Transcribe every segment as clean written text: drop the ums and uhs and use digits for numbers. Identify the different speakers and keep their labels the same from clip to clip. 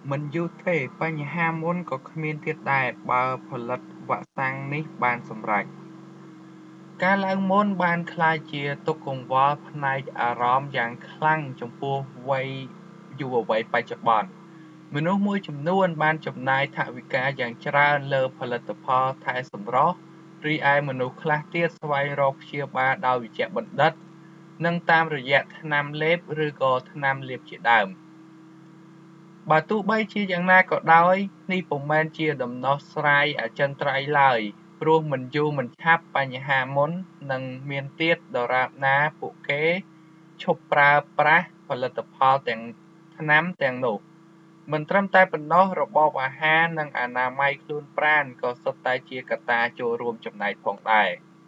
Speaker 1: Mìnhយូរទេបញ្ហាមុនក៏គ្មានទៀតដែរបើផលិតវ៉ាក់សាំងនេះបានសម្រេចការឡើងមុនបានក្លាយជាទុក្ខកង្វល់ផ្នែកអារម្មណ៍យ៉ាងខ្លាំងចំពោះវ័យយុវវ័យបច្ចុប្បន្នមនុស្សមួយចំនួនបានចំណាយថវិកាយ៉ាងច្រើនលើផលិតផលថែសម្រស់រីឯមនុស្សខ្លះទៀតស្វែងរកព្យាបាលដោយវេជ្ជបណ្ឌិតនិងតាមរយៈថ្នាំលេបឬក៏ថ្នាំលាបជាដើមបើទោះបីជាយ៉ាងណាក៏ដោយនេះពុំមែនជាដំណោះស្រាយអចិន្ត្រៃយ៍ឡើយព្រោះមិនយូរមិនឆាប់បញ្ហាមុននឹងមានទៀតដរាបណាពួកគេឈប់ប្រើប្រាស់ផលិតផលទាំងថ្នាំទាំងនោះមិនត្រឹមតែប៉ុណ្ណោះរបបអាហារនិងអនាម័យខ្លួនប្រាណក៏សុទ្ធតែជាកត្តាចូលរួមចំណែកផងដែ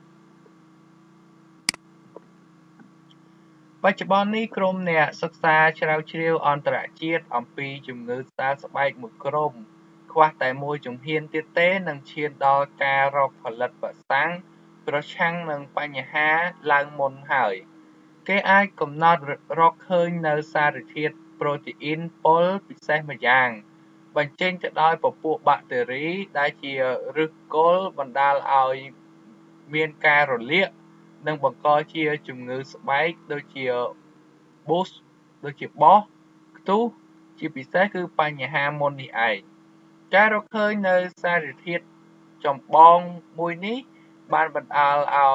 Speaker 1: របច្ចុប្បន្ននេះក្រុមអ្នកសិក្សាស្រាវជ្រាវអន្តរជាតិអំពីជំងឺសើស្បែកមួយក្រុមខ្វះតែមួយជំហានទៀតទេនឹងឈានដល់ការរកផលិតវ៉ាក់សាំងប្រឆាំងនឹងបញ្ហាឡើងមុនហើយគេអាចកំណត់រកឃើញនូវសារធាតុប្រូតេអ៊ីនពុលពិសេសម្យ៉ាងបញ្ចេញទៅដោយពពួកបាក់តេរីដែលជាឫសគល់បណ្ដាលឲ្យមានការរលាកនិងបង្កជាជំងឺស្បែកដូចជាប៊ូសខ្ទុះជាពិសេសគឺបញ្ហាមុននេះឯងការរកឃើញនៅសារធាតុចម្បងមួយនេះបានបណ្ដាល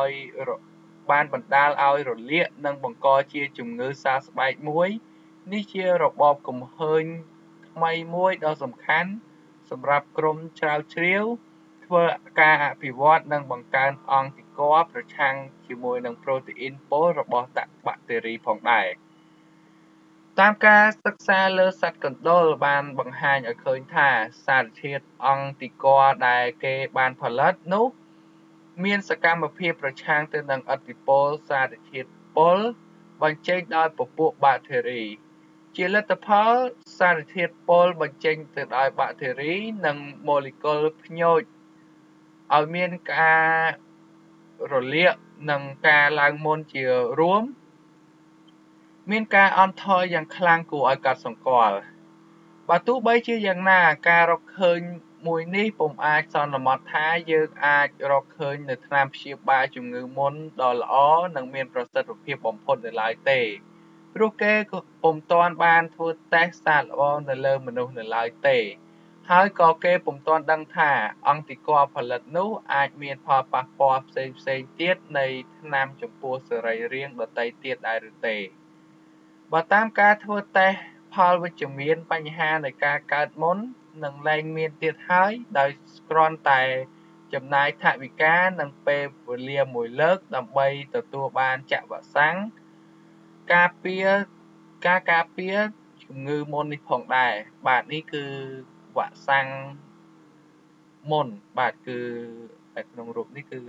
Speaker 1: ឲ្យរលាកនិងបង្កជាជំងឺសើស្បែកមួយនេះជារបបគំហើញថ្មីមួយដ៏សំខាន់សម្រាប់ក្រុមស្រាវជ្រាវធ្វើការអភិវឌ្ឍនិងបង្កើនអង្គតិកប្រឆាំងជាមួយនឹងប្រូតេអ៊ីនពុលរបស់បាក់តេរីផងដែរតាមការសិក្សាលើសត្វកណ្តុរបានបង្ហាញឲ្យឃើញថាសារធាតុអង្គតិកដែលគេបានផលិតនោះមានសកម្មភាពប្រឆាំងទៅនឹងឥទ្ធិពលសារធាតុពុលបញ្ចេញដោយពពួកបាក់តេរីជាលទ្ធផលសារធាតុពុលបញ្ចេញទៅដោយបាក់តេរីនិងម៉ូលេគុលភ្ញូចឲ្យមានការរលាកនិងការឡើងមុនជារួមមានការអន់ថយយ៉ាងខ្លាំងគួរឲ្យកត់សម្គាល់បើទោះបីជាយ៉ាងណាការរកឃើញមួយនេះពុំអាចសន្មត់ថាយើងអាចរកឃើញនៅថ្នាំព្យាបាលជំងឺមុនដ៏ល្អនិងមានប្រសិទ្ធភាពបំផុតនៅឡើយទេព្រោះគេក៏ពុំទាន់បានធ្វើតេស្តសាកល្បងនៅលើមនុស្សនៅឡើយទេហើយក៏គេពុំទាន់ដឹងថាអង្គតិកផលិតនោះអាចមានផលប៉ះពាល់ផ្សេងៗទៀតនៃថ្នាំចំពោះសរីរាង្គដទៃទៀតដែរឬទេបើតាមការធ្វើតេស្តផលវិជ្ជមានបញ្ហានៃការកើតមុននឹងលែងមានទៀតហើយដោយគ្រាន់តែចំណាយថវិកានិងពេលវេលាមួយលើកដើម្បីទទួលបានចាក់វ៉ាក់សាំងការពារជំងឺមុននេះផងដែរបាទនេះគឺវ៉ាក់សាំងមុនបាទគឺក្នុងរូបនេះគឺ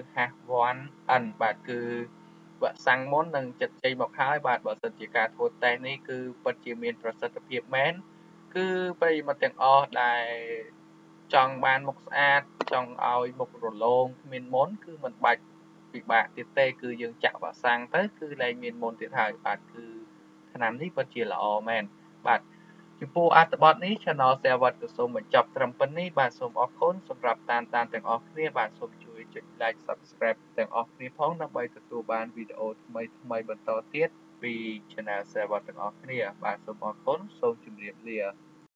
Speaker 1: H1N បាទគឺវ៉ាក់សាំងមុននឹងចិត្តចេញមកហើយបាទបើសិនជាការធ្វើតេស្តនេះគឺពិតជាមានប្រសិទ្ធភាពមែនគឺប្រិយមិត្តទាំងអស់ដែលចង់បានមុខស្អាតចង់ឲ្យមុខរលោងគ្មានមុនគឺមិនបាច់ពិបាកទៀតទេគឺយើងចាក់វ៉ាក់សាំងទៅគឺលែងមានមុនទៀតហើយបាទគឺថ្នាំនេះពិតជាល្អមែនបាទចំពោះអត្ថបទនេះ Channel សេវត្តក៏សូមបញ្ចប់ត្រឹមប៉ុណ្នេះបាទសូមអរគុណសម្រាប់តាមដានទាំងអស់គ្នាបាទសូមជួយចុច Like Subscribe ទាំងអស់គ្នាផងដើម្បីទទួលបានវីដេអូថ្មីៗបន្តទៀតពី Channel សេវត្តទាំងអស់គ្នាបាទសូមអរគុណសូមជម្រាបលា